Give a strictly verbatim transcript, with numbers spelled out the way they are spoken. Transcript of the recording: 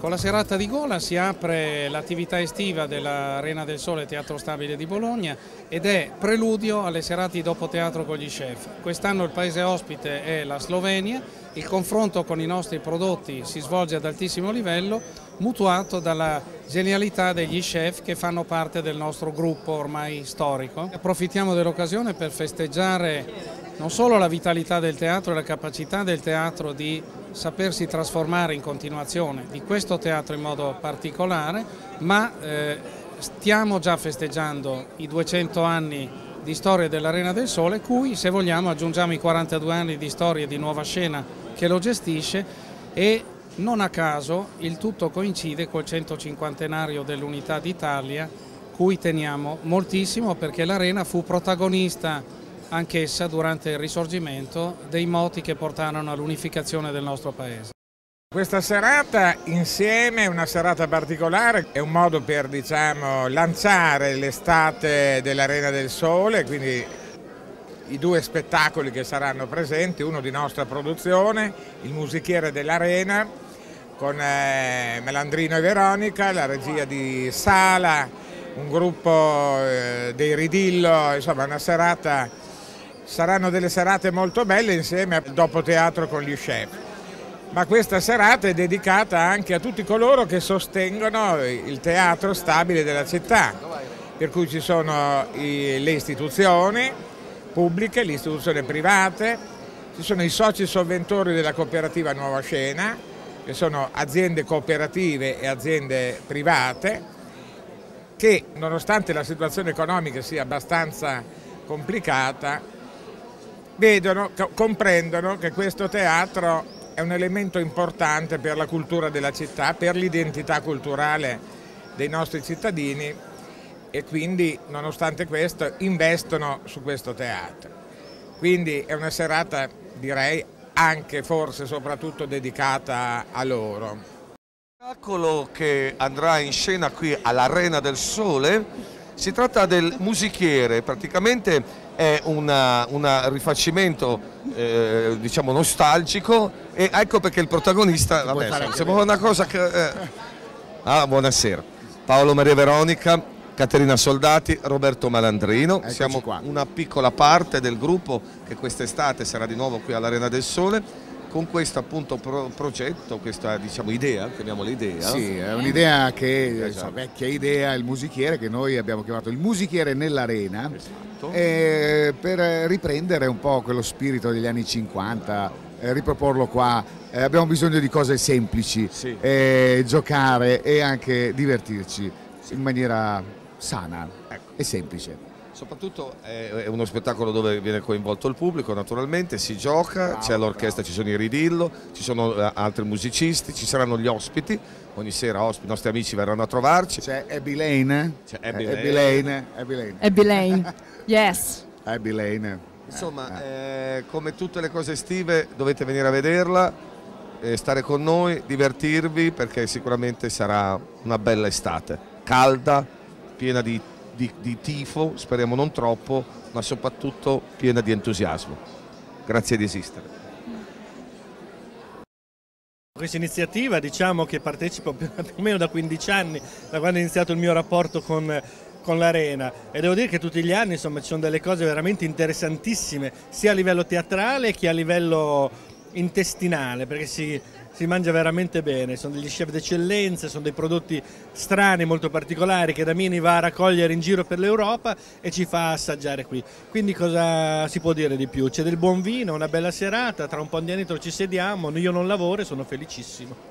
Con la serata di Gola si apre l'attività estiva dell'Arena del Sole Teatro Stabile di Bologna ed è preludio alle serate di dopo teatro con gli chef. Quest'anno il paese ospite è la Slovenia, il confronto con i nostri prodotti si svolge ad altissimo livello, mutuato dalla genialità degli chef che fanno parte del nostro gruppo ormai storico. Approfittiamo dell'occasione per festeggiare non solo la vitalità del teatro e la capacità del teatro di sapersi trasformare in continuazione, di questo teatro in modo particolare, ma eh, stiamo già festeggiando i duecento anni di storia dell'Arena del Sole, cui se vogliamo aggiungiamo i quarantadue anni di storia di Nuova Scena che lo gestisce e non a caso il tutto coincide col centocinquantenario dell'Unità d'Italia, cui teniamo moltissimo perché l'Arena fu protagonista anch'essa durante il Risorgimento dei moti che portarono all'unificazione del nostro paese. Questa serata insieme è una serata particolare, è un modo per diciamo, lanciare l'estate dell'Arena del Sole, quindi i due spettacoli che saranno presenti, uno di nostra produzione, il musichiere dell'Arena con eh, Melandrino e Veronica, la regia di Sala, un gruppo eh, dei Ridillo, insomma una serata. Saranno delle serate molto belle insieme al dopo teatro con gli chef, ma questa serata è dedicata anche a tutti coloro che sostengono il teatro stabile della città, per cui ci sono i, le istituzioni pubbliche, le istituzioni private, ci sono i soci sovventori della cooperativa Nuova Scena, che sono aziende cooperative e aziende private, che nonostante la situazione economica sia abbastanza complicata, vedono, comprendono che questo teatro è un elemento importante per la cultura della città, per l'identità culturale dei nostri cittadini e quindi nonostante questo investono su questo teatro. Quindi è una serata direi anche forse soprattutto dedicata a loro. Il spettacolo che andrà in scena qui all'Arena del Sole si tratta del musichiere, praticamente è un rifacimento eh, diciamo nostalgico e ecco perché il protagonista, vabbè, sembra una cosa che... Eh. Ah, buonasera, Paolo Maria Veronica, Caterina Soldati, Roberto Malandrino. Eccoci. Siamo qua. Una piccola parte del gruppo che quest'estate sarà di nuovo qui all'Arena del Sole con questo appunto pro progetto, questa diciamo idea, chiamiamola idea. Sì, è un'idea che, esatto. Una vecchia idea, il musichiere, che noi abbiamo chiamato il musichiere nell'Arena, esatto. eh, per riprendere un po' quello spirito degli anni cinquanta, eh, riproporlo qua. Eh, abbiamo bisogno di cose semplici, sì. eh, giocare e anche divertirci sì. in maniera sana ecco. e semplice. Soprattutto è uno spettacolo dove viene coinvolto il pubblico, naturalmente, si gioca, c'è l'orchestra, ci sono i Ridillo, ci sono altri musicisti, ci saranno gli ospiti, ogni sera ospiti, i nostri amici verranno a trovarci. C'è Abby Lane, c'è Abby Lane, Abby Lane, Abby Lane. Abby Lane, yes. Abby Lane. Insomma, eh, come tutte le cose estive dovete venire a vederla, eh, stare con noi, divertirvi perché sicuramente sarà una bella estate, calda, piena di Di, di tifo, speriamo non troppo, ma soprattutto piena di entusiasmo. Grazie di esistere. Questa iniziativa diciamo che partecipo più o meno da quindici anni, da quando è iniziato il mio rapporto con, con l'Arena e devo dire che tutti gli anni insomma ci sono delle cose veramente interessantissime sia a livello teatrale che a livello intestinale perché si, si mangia veramente bene, sono degli chef d'eccellenza, sono dei prodotti strani, molto particolari che Damini va a raccogliere in giro per l'Europa e ci fa assaggiare qui. Quindi cosa si può dire di più? C'è del buon vino, una bella serata, tra un po' di anni ci sediamo, io non lavoro e sono felicissimo.